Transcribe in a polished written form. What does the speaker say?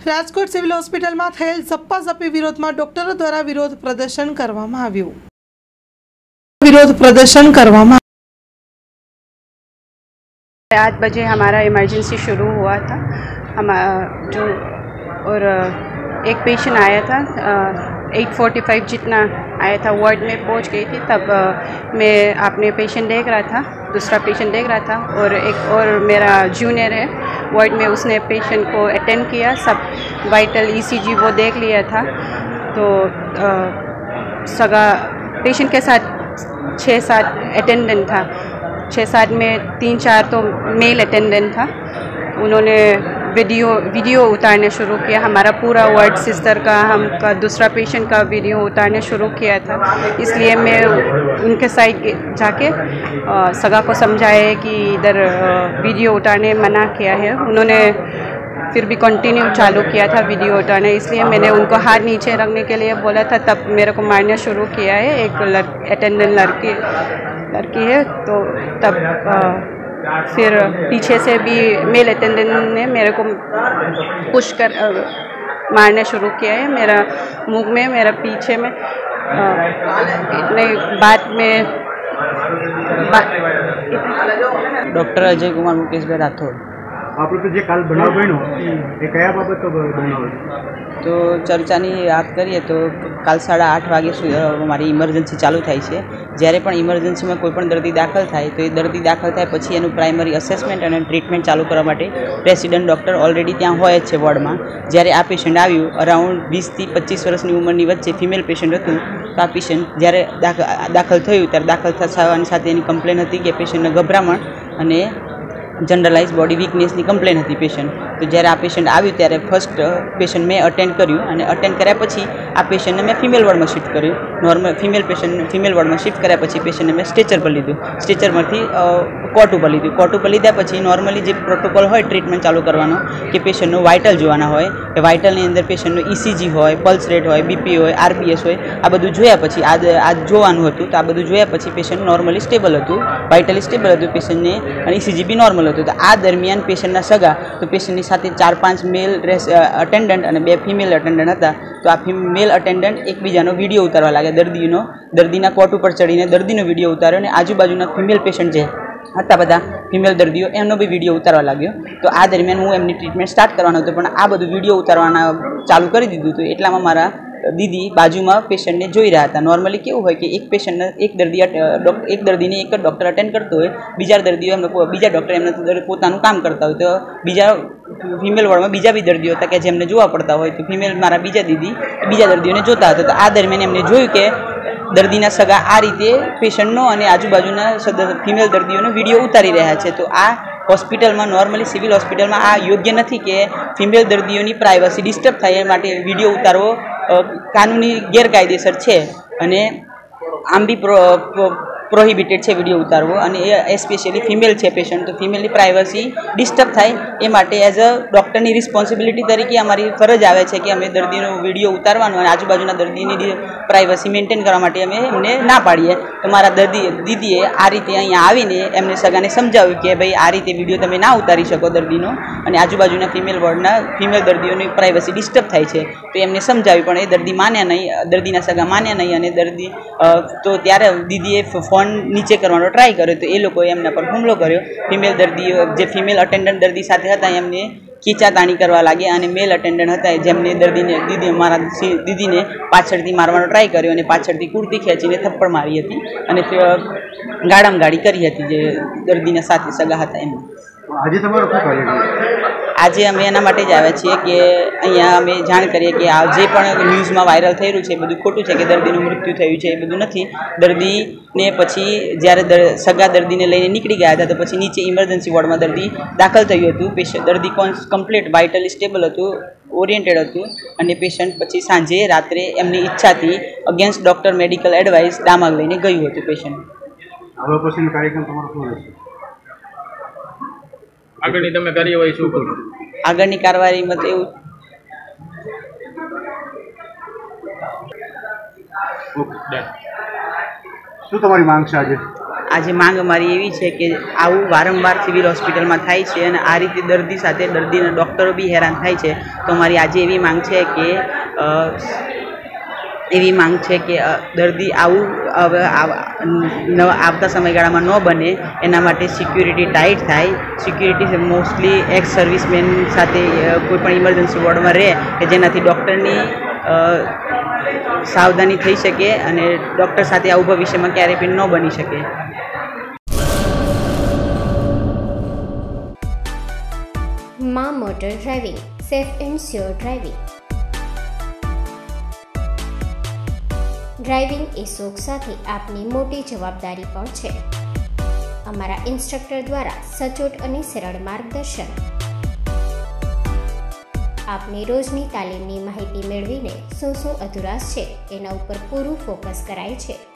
Rajkot civil હોસ્પિટલમાં થયેલ ઝપાઝપી વિરોધમાં ડોક્ટરો દ્વારા વિરોધ પ્રદર્શન કરવામાં આવ્યું। आज बजे हमारा इमरजेंसी शुरू हुआ था। हम जो और एक पेशेंट आया था 8:45 जितना आया था, वार्ड में पहुंच गई थी। तब मैं अपने पेशेंट देख रहा था, दूसरा पेशेंट देख रहा था, और एक और मेरा जूनियर है वार्ड में, उसने पेशेंट को अटेंड किया। सब वाइटल ECG वो देख लिया था। तो सगा पेशेंट के साथ 6-7 अटेंडेंट था। 6-7 में 3-4 तो मेल अटेंडेंट था। उन्होंने वीडियो उतारने शुरू किया। हमारा पूरा वार्ड सिस्टर का, हमका दूसरा पेशेंट का वीडियो उतारने शुरू किया था। इसलिए मैं उनके साइड जाके सगा को समझाया कि इधर वीडियो उतारने मना किया है। उन्होंने फिर भी कंटिन्यू चालू किया था वीडियो उतारना। इसलिए मैंने उनको हाथ नीचे रखने के लिए बोला था। तब मेरे को मारना शुरू किया है। एक अटेंडेंट लड़की है। तो तब फिर पीछे से भी मेल अटेंडेंट ने मेरे को पुश कर मारना शुरू किया है। मेरा मुंह में, मेरा पीछे में, इतने बात में डॉक्टर अजय कुमार मुकेश भाई राठौड़। આપણે તો જે કાલ બનાવ બન્યો એ કયા બાબત બનાવ? તો ચર્ચાની વાત કરીએ તો કાલ 8:30 વાગે અમારી ઇમરજન્સી ચાલુ થાય છે। જ્યારે પણ ઇમરજન્સીમાં કોઈપણ દર્દી દાખલ થાય તો એ દર્દી દાખલ થાય પછી એનું પ્રાઇમરી અસેસમેન્ટ અને ટ્રીટમેન્ટ ચાલુ કરવા માટે રેસિડન્ટ ડૉક્ટર ઓલરેડી ત્યાં હોય જ છે વોર્ડમાં। જ્યારે આ પેશન્ટ આવ્યું અરાઉન્ડ 20 થી 25 વર્ષની ઉંમરની વચ્ચે ફિમેલ પેશન્ટ હતું। તો આ પેશન્ટ જ્યારે દાખલ થયું ત્યારે દાખલ થવાની સાથે એની કમ્પ્લેન હતી કે પેશન્ટને ગભરામણ અને जनरलाइज बॉडी वीकनेसनी कम्प्लेन थी पेशंट। तो जयरे आ पेशंट आव्યું ત્યારે फर्स्ट पेशंट मैं अटेंड कर्યું અને अटेंड કર્યા પછી आ पेशंट ने मैं फीमेल वॉर्ड में शिफ्ट કર્યું। नॉर्मल फीमेल वॉर्ड में शिफ्ट કર્યા પછી पेशंट ने मैं स्ट्रेचर पर लीधું। स्ट्रेचर में कोट पर लीधું। कोट पर लीधा પછી नॉर्मली जो प्रोटोकॉल होय ट्रीटमेंट चालू करवानो कि पेशंटनो वाइटल जोवाना होय कि वाइटलनी अंदर पेशंटनो ECG होय, पल्स रेट होय, BP होय, RBS होय। आ बधुं जोया પછી आज જોવાનું હતું। तो आ बधुं જોયા પછી पेशंट नॉर्मली स्टेबल હતું, वाइटली स्टेबल હતું पेशंटने અને ECG बी नॉर्मल હતું। तो आ दरमियान पेशंटना सगा तो पेशंटनी साथे 4-5 मेल अटेंडंट और 2 फीमेल अटेंडंट था। तो आ फीमेल अटेंडंट एकबीजानो विडियो उतारवा लागे। दर्दीना कोट पर चढ़ीने दर्दीनो विडियो उतार्यो ने आजूबाजूना फीमेल पेशंट जे હતા બધા ફિમેલ દર્દીઓ એમનો બી વિડીયો ઉતારવા लाग्यो। तो आ दरमियान હું એમની ટ્રીટમેન્ટ સ્ટાર્ટ કરવાનો હતો પણ આ બધું વિડીયો ઉતારવાના ચાલુ કરી દીધું। તો એટલામાં મારા दीदी बाजूમાં पेशंटने જોઈ રહ્યા હતા। नॉर्मली કેવું હોય કે એક પેશન્ટને એક દર્દીને એક જ ડૉક્ટર અટેન્ડ કરતો હોય, બીજા દર્દીઓ બીજા ડૉક્ટર એમને પોતાનું કામ કરતા હોય। તો બીજા ફિમેલ વોર્ડમાં બીજા બી દર્દીઓ હતા કે જેમને જોવા પડતા હોય। તો ફિમેલ મારા બીજા દીદી બીજા દર્દીઓને જોતા હતા। તો આ દરમિયાન એમને જોયું કે દર્દીના સગા આ રીતે પેશન્ટનો અને આજુબાજુના ફિમેલ દર્દીઓનો વિડીયો ઉતારી રહ્યા છે। તો આ હોસ્પિટલમાં નોર્મલી સિવિલ હોસ્પિટલમાં આ યોગ્ય નથી કે ફિમેલ દર્દીઓની પ્રાઇવસી ડિસ્ટર્બ થાય એ માટે વિડીયો ઉતારવો કાનૂની ગેરકાયદેસર છે અને આમ બી પ્રોહિબિટેડ છે વિડીયો ઉતારવો। અને એસ્પેશિયલી ફિમેલ છે પેશન્ટ તો ફિમેલની પ્રાઇવસી ડિસ્ટર્બ થાય એ માટે એઝ અ ડૉક્ટરની રિસ્પોન્સિબિલિટી તરીકે અમારી ફરજ આવે છે કે અમે દર્દીનો વિડીયો ઉતારવાનો અને આજુબાજુના દર્દીની પ્રાઇવસી મેન્ટેન કરવા માટે અમે એમને ના પાડીએ। તો મારા દીદીએ આ રીતે અહીંયા આવીને એમને સગાને સમજાવ્યું કે ભાઈ આ રીતે વિડીયો તમે ના ઉતારી શકો દર્દીનો અને આજુબાજુના ફિમેલ વોર્ડના ફિમેલ દર્દીઓની પ્રાઇવસી ડિસ્ટર્બ થાય છે। તો એમને સમજાવ્યું પણ એ દર્દી માન્યા નહીં, દર્દીના સગા માન્યા નહીં અને દર્દી તો ત્યારે દીદીએ ફોન नीचे करवानो ट्राय कर्यो। तो ए लोकोए एमना पर हुमलो कर्यो। फीमेल दर्दीओ जे फीमेल अटेंडंट दर्दी साथे हता एमने खींचाताणी करवा लाग्या અને મેલ અટેન્ડન્ટ હતા જેમને દીદી મારા દીદીને પાછળથી મારવાનો ટ્રાય કર્યો અને પાછળથી કુર્તી ખેંચીને થપ્પડ મારી હતી અને ગાળામ ગાળી કરી હતી જે દર્દીના સાથે સગા હતા એમને। આજે તમારો શું કાર્ય છે? આજે અમે એના માટે જ આવ્યા છીએ કે અહીંયા અમે જાણ કરીએ કે આ જે પણ ન્યૂઝમાં વાયરલ થઈ રહ્યું છે એ બધું ખોટું છે કે દર્દીનું મૃત્યુ થયું છે એ બધું નથી। દર્દીને પછી જ્યારે સગા દર્દીને લઈને નીકળી ગયા હતા તો પછી નીચે ઇમરજન્સી વોર્ડમાં દર્દી દાખલ થયું હતું। દર્દી કમ્પ્લીટ વાઇટલી સ્ટેબલ હતું, ઓરિએન્ટેડ હતું અને પેશન્ટ પછી સાંજે રાત્રે એમની ઈચ્છાથી અગેન્સ્ટ ડૉક્ટર મેડિકલ એડવાઇસ દામાગ લઈને ગયું હતું પેશન્ટ। હવે પછીનો કાર્યક્રમ તમારો શું રહેશે? આગળની તમે કાર્યવાહી શું કરો? આગળની કાર્યવાહીમાં તો એવું શું તમારી માંગ છે આજે? આજે માંગ અમારી એવી છે કે આવું વારંવાર સિવિલ હોસ્પિટલમાં થાય છે અને આ રીતે દર્દી સાથે દર્દીના ડૉક્ટરો બી હેરાન થાય છે. તો અમારી આજે એવી માંગ છે કે દર્દી આવું આવતા સમયગાળામાં ન બને એના માટે સિક્યુરિટી ટાઈટ થાય. સિક્યુરિટી મોસ્ટલી એક્સ સર્વિસમેન સાથે કોઈપણ ઇમરજન્સી વોર્ડમાં રહે કે જેનાથી ડૉક્ટરની સાવધાની થઈ શકે અને ડૉક્ટર સાથે આવું ભવિષ્યમાં ક્યારેય પણ ન બની શકે. માં motor driving, safe and sure driving. Driving એ શોખ સાથે આપની મોટી જવાબદારી પણ છે. અમારા ઇન્સ્ટ્રક્ટર દ્વારા સચોટ અને સરળ માર્ગદર્શન. આપની રોજની તાલીમની માહિતી મેળવીને શું અધુરાશ છે એના ઉપર પૂરું ફોકસ કરાય છે.